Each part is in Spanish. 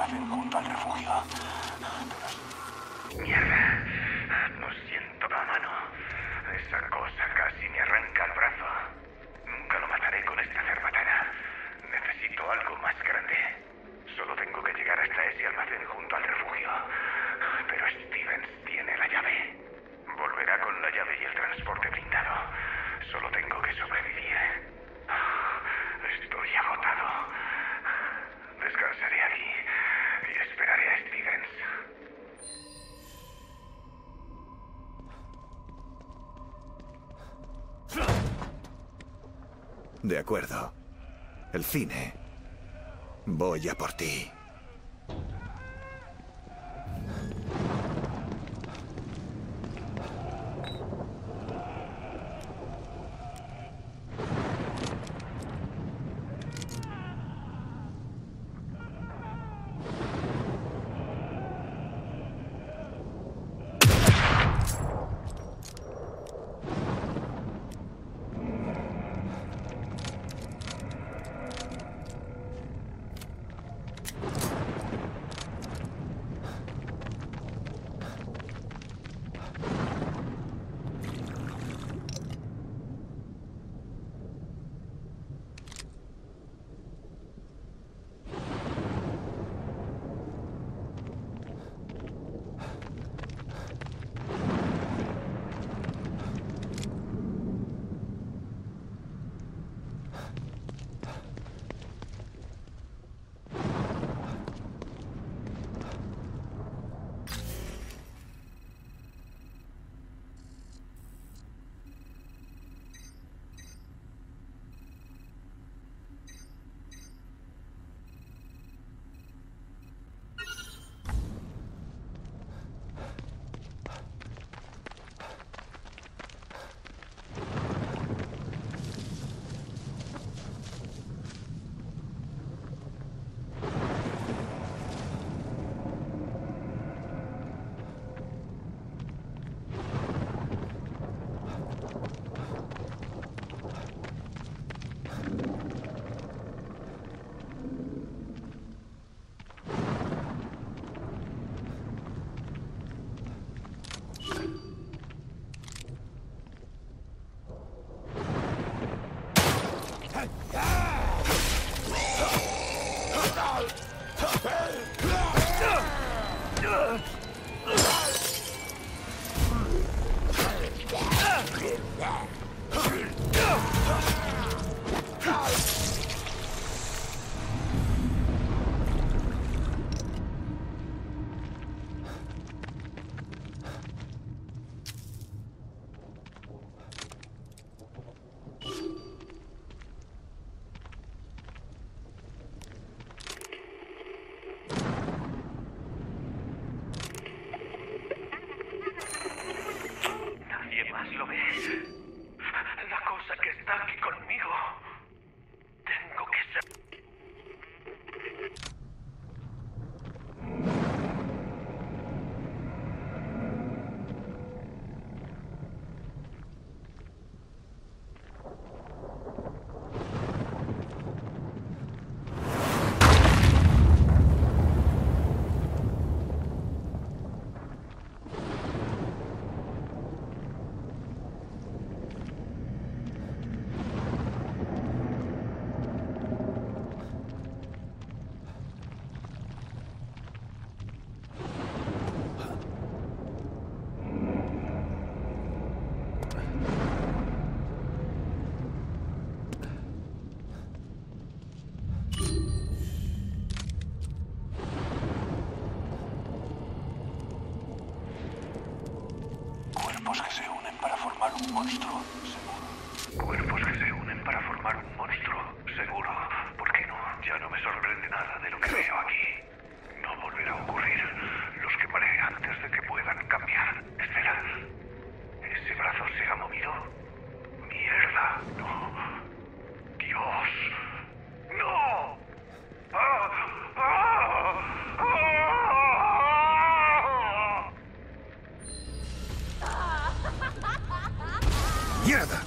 almacén junto al refugio. Mierda. Lo siento la mano. Esa cosa casi me arranca el brazo. Nunca lo mataré con esta cerbatana. Necesito algo más grande. Solo tengo que llegar hasta ese almacén junto al refugio. Pero Stevens tiene la llave. Volverá con la llave y el transporte blindado. Solo tengo que sobrevivir. Estoy agotado. Descansaré aquí y esperaré a Stevens. De acuerdo. El cine. Voy a por ti. ¿Lo ves? La cosa que está aquí conmigo. Tengo que ser... Cuerpos que se unen para formar un monstruo, seguro. Cuerpos que se unen para formar un monstruo, seguro. ¿Por qué no? Ya no me sorprende nada de lo que veo aquí. No volverá a ocurrir. Los quemaré antes de que puedan cambiar. Espera. ¿Ese brazo se ha movido? ¡Mierda! ¡No! ¡Dios! ¡No! ¡Ah! ¡Ah! ¡Ah! ¡Mierda!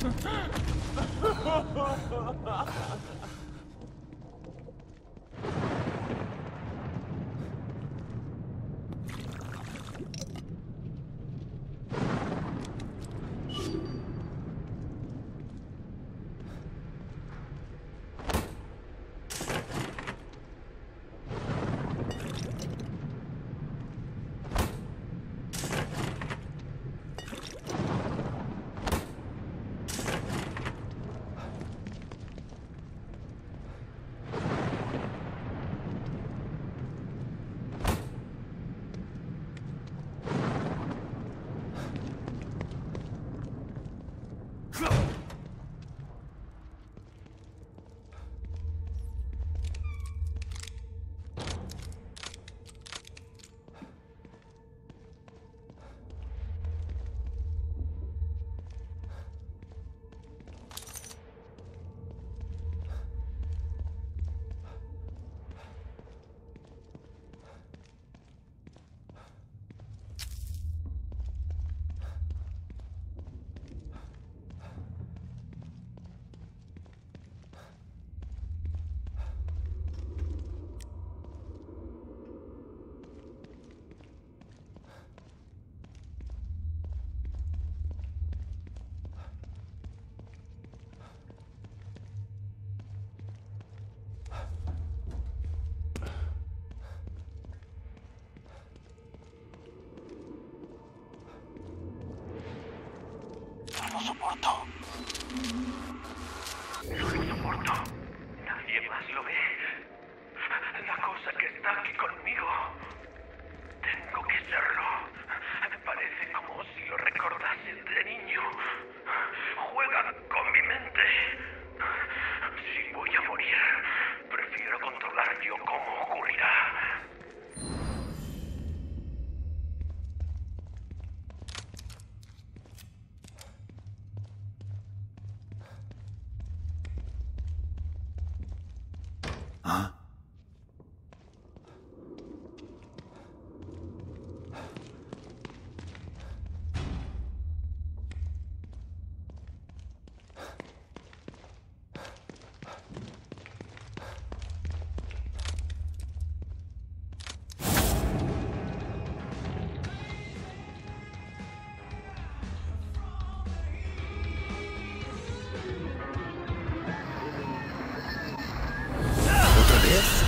No lo soporto. No lo soporto. Nadie más lo ve. La cosa que está aquí conmigo. Tengo que serlo. Me parece como si lo recordase de niño. Juega con mi mente. Si voy a morir, prefiero controlar yo cómo ocurrirá. ¿Ah? ¿Otra vez?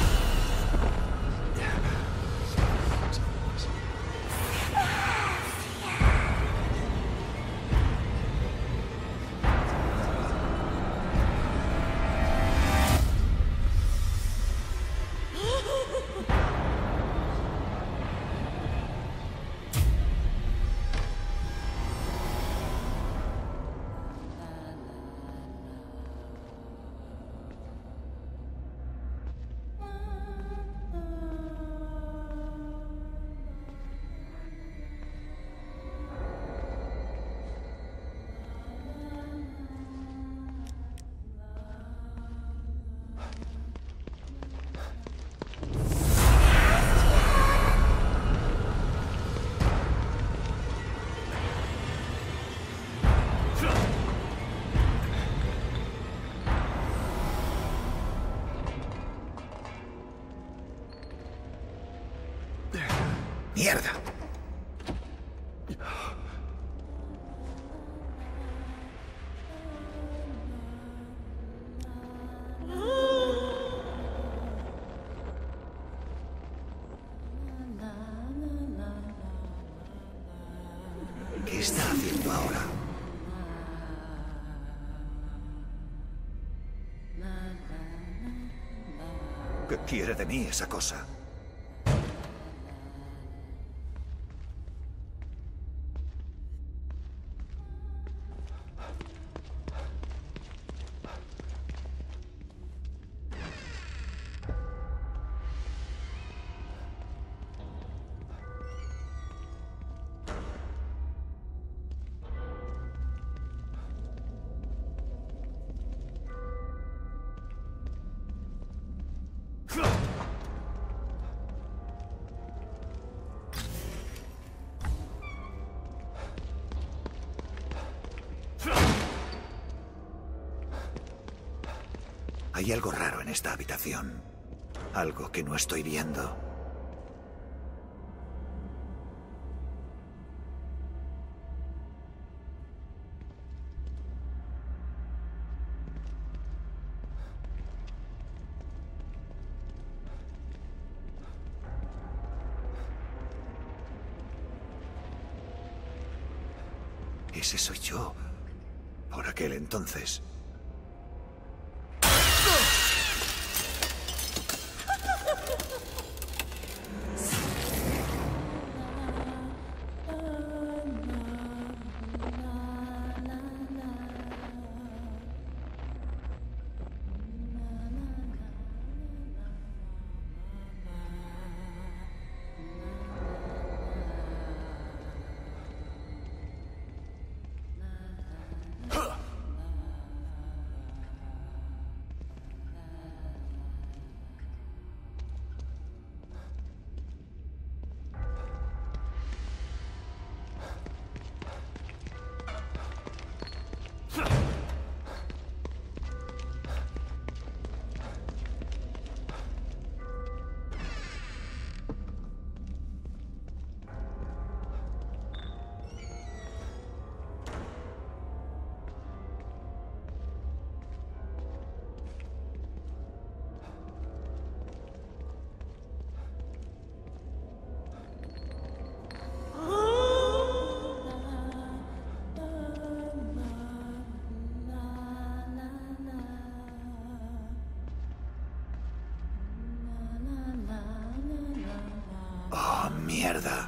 ¡Mierda! ¿Qué está haciendo ahora? ¿Qué quiere de mí esa cosa? Hay algo raro en esta habitación. Algo que no estoy viendo. Ese soy yo. Por aquel entonces. ¡Oh, mierda!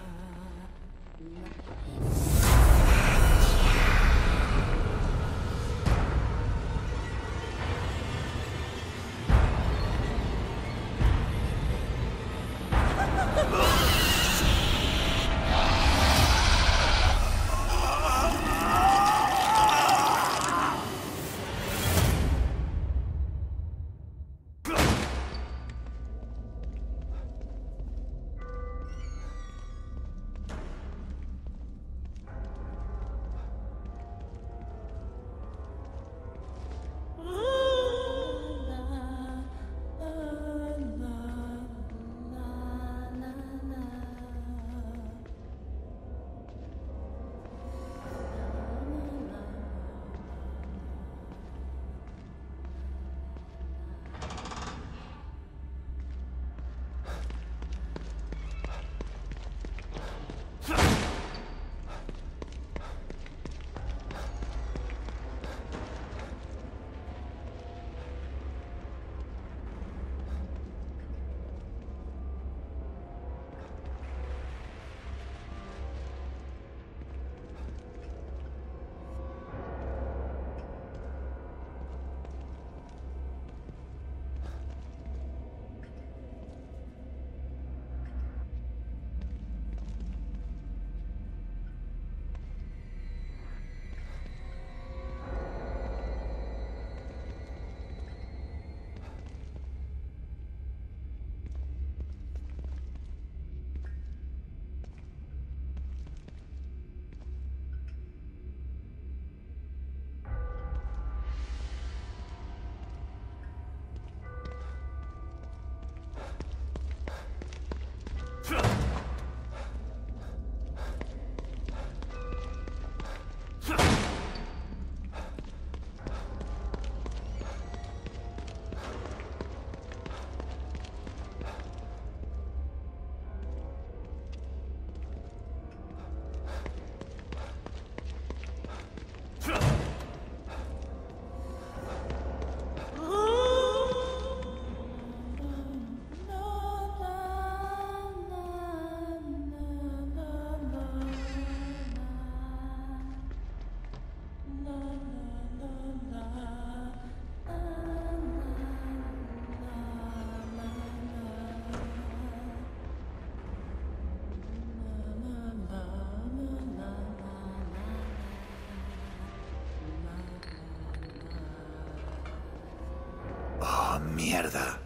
Mierda.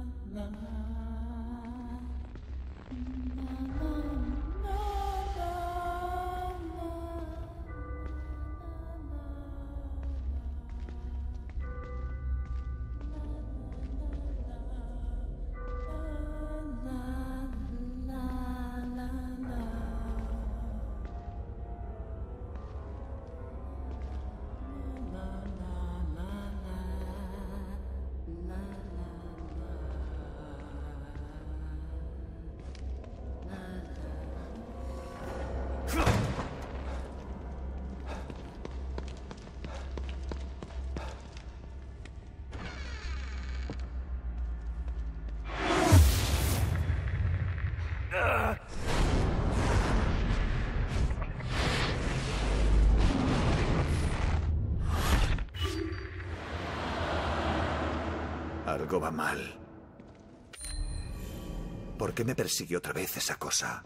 Algo va mal. ¿Por qué me persiguió otra vez esa cosa?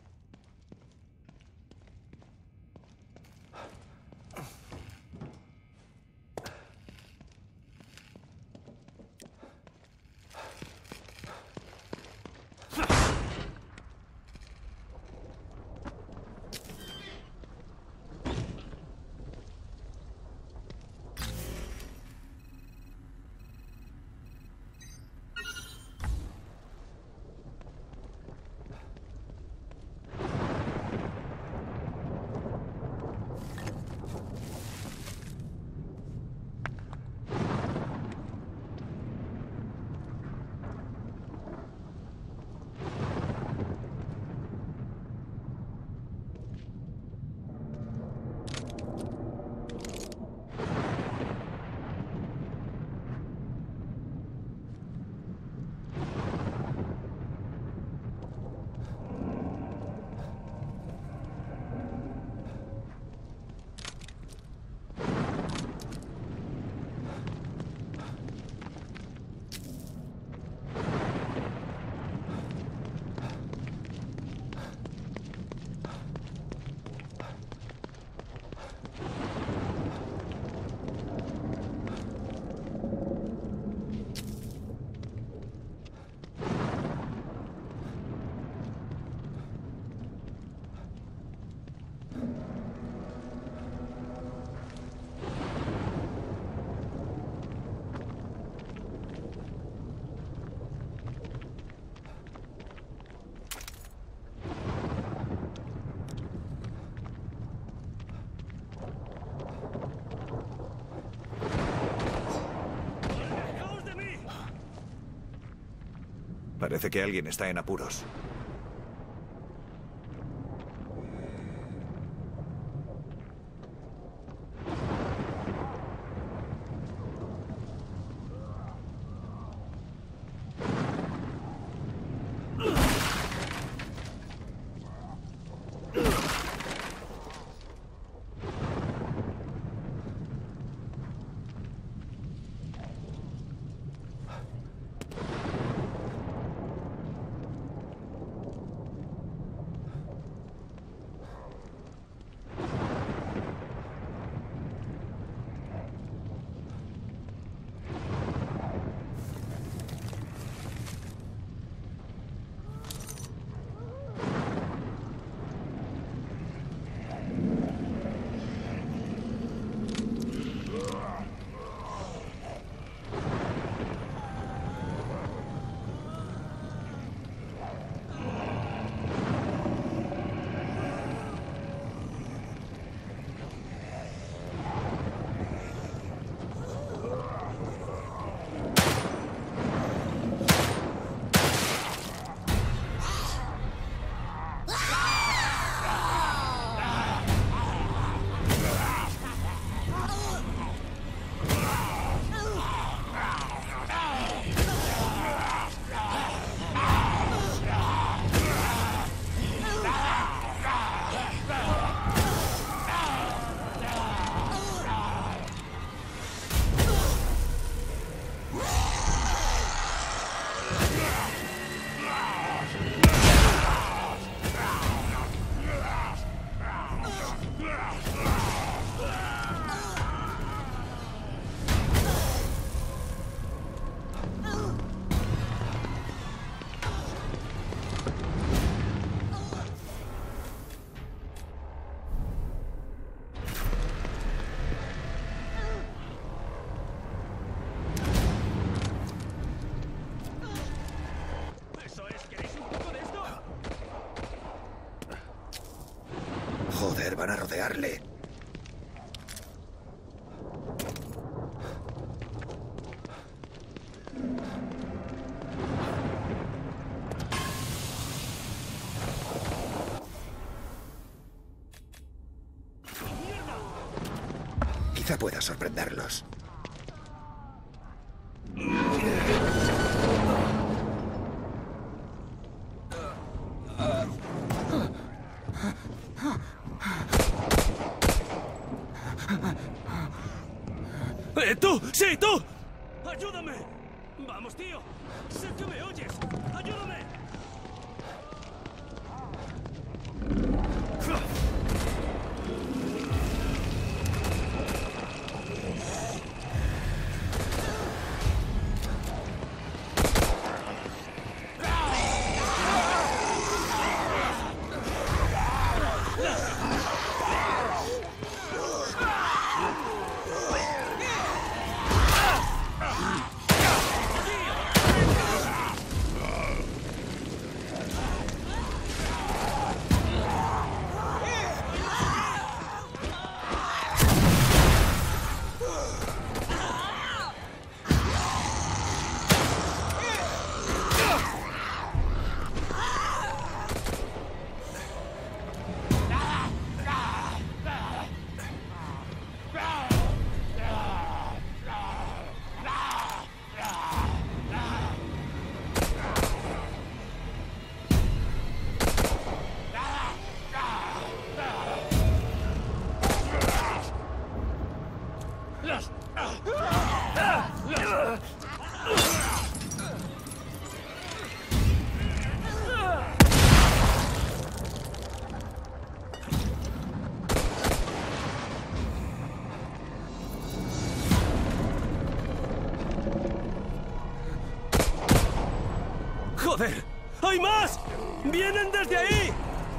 Parece que alguien está en apuros. rodearle. Quizá pueda sorprenderlos. ¡Tú! ¡Sí, tú! ¡Ayúdame! ¡Vamos, tío! ¡Sé que me oyes! ¡Ayúdame! ¡Joder! ¡Hay más! ¡Vienen desde ahí!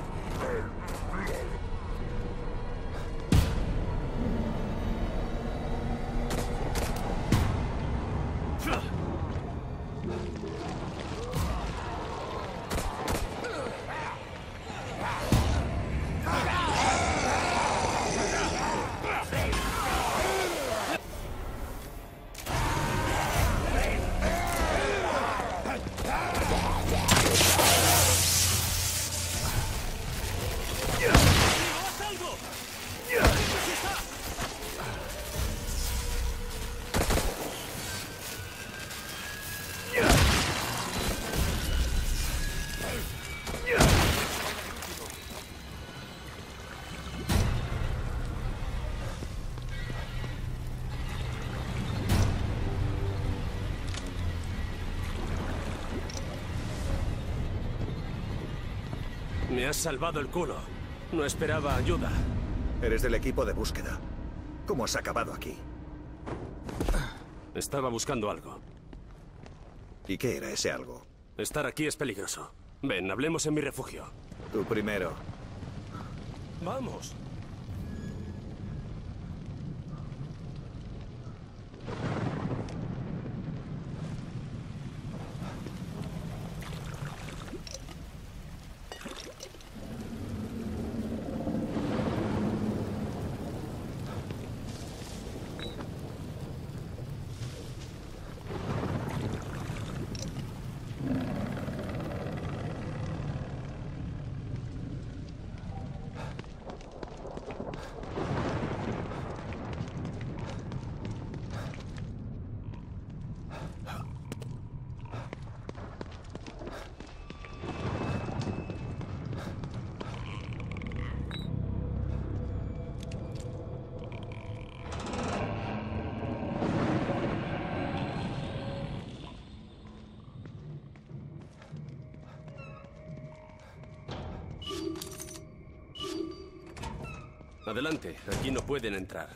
Me has salvado el culo. No esperaba ayuda. Eres del equipo de búsqueda. ¿Cómo has acabado aquí? Estaba buscando algo. ¿Y qué era ese algo? Estar aquí es peligroso. Ven, hablemos en mi refugio. Tú primero. Vamos. Adelante, aquí no pueden entrar.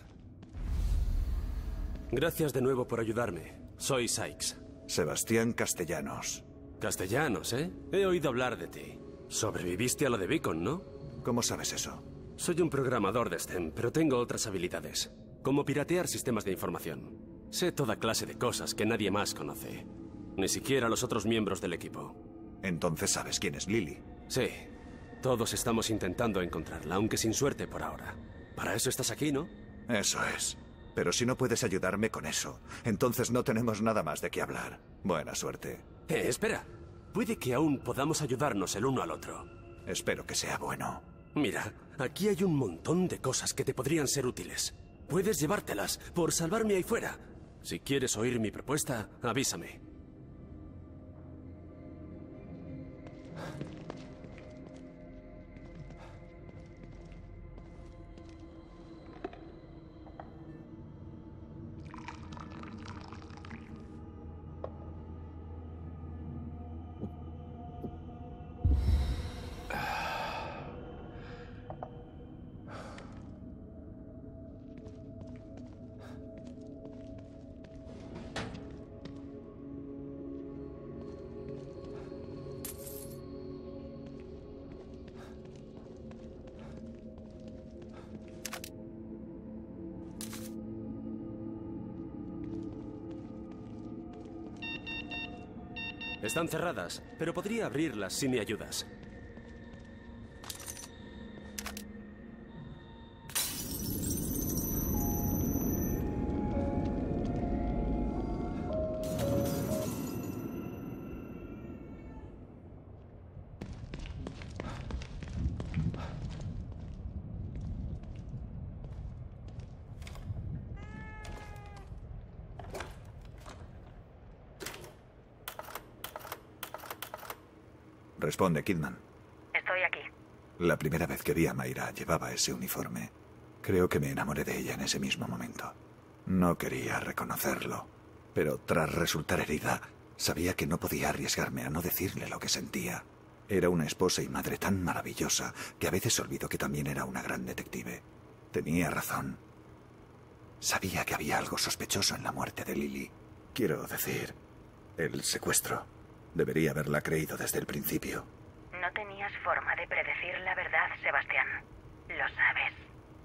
Gracias de nuevo por ayudarme. Soy Sykes. Sebastián Castellanos. Castellanos, ¿eh? He oído hablar de ti. Sobreviviste a lo de Beacon, ¿no? ¿Cómo sabes eso? Soy un programador de STEM, pero tengo otras habilidades. Como piratear sistemas de información. Sé toda clase de cosas que nadie más conoce. Ni siquiera los otros miembros del equipo. Entonces sabes quién es Lily. Sí. Todos estamos intentando encontrarla, aunque sin suerte por ahora. Para eso estás aquí, ¿no? Eso es. Pero si no puedes ayudarme con eso, entonces no tenemos nada más de qué hablar. Buena suerte. Espera. Puede que aún podamos ayudarnos el uno al otro. Espero que sea bueno. Mira, aquí hay un montón de cosas que te podrían ser útiles. Puedes llevártelas por salvarme ahí fuera. Si quieres oír mi propuesta, avísame. Están cerradas, pero podría abrirlas si me ayudas. Responde, Kidman. Estoy aquí. La primera vez que vi a Mayra llevaba ese uniforme. Creo que me enamoré de ella en ese mismo momento. No quería reconocerlo, pero tras resultar herida, sabía que no podía arriesgarme a no decirle lo que sentía. Era una esposa y madre tan maravillosa que a veces olvido que también era una gran detective. Tenía razón. Sabía que había algo sospechoso en la muerte de Lily. Quiero decir, el secuestro. Debería haberla creído desde el principio. No tenías forma de predecir la verdad, Sebastián. Lo sabes.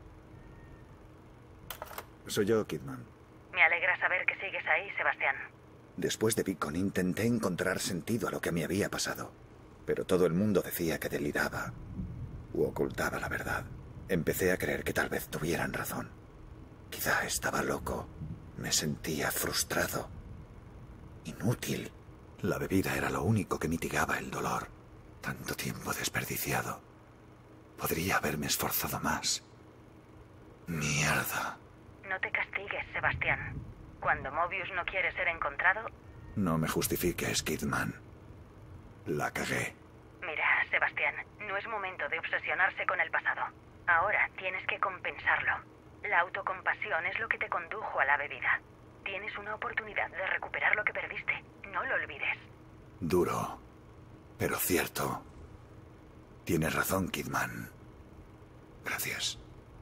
Soy yo, Kidman. Me alegra saber que sigues ahí, Sebastián. Después de Beacon intenté encontrar sentido a lo que me había pasado. Pero todo el mundo decía que deliraba u ocultaba la verdad. Empecé a creer que tal vez tuvieran razón. Quizá estaba loco. Me sentía frustrado. Inútil. La bebida era lo único que mitigaba el dolor. Tanto tiempo desperdiciado. Podría haberme esforzado más. Mierda. No te castigues, Sebastián. Cuando Mobius no quiere ser encontrado... No me justifiques, Kidman. La cagué. Mira, Sebastián, no es momento de obsesionarse con el pasado. Ahora tienes que compensarlo. La autocompasión es lo que te condujo a la bebida. Tienes una oportunidad de recuperar lo que perdiste. No lo olvides. Duro, pero cierto. Tienes razón, Kidman. Gracias.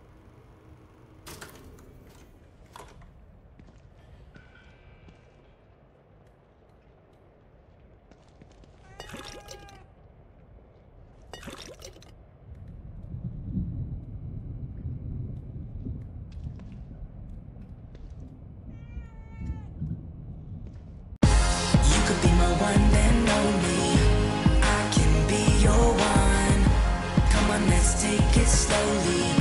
One and only, I can be your one. Come on, let's take it slowly.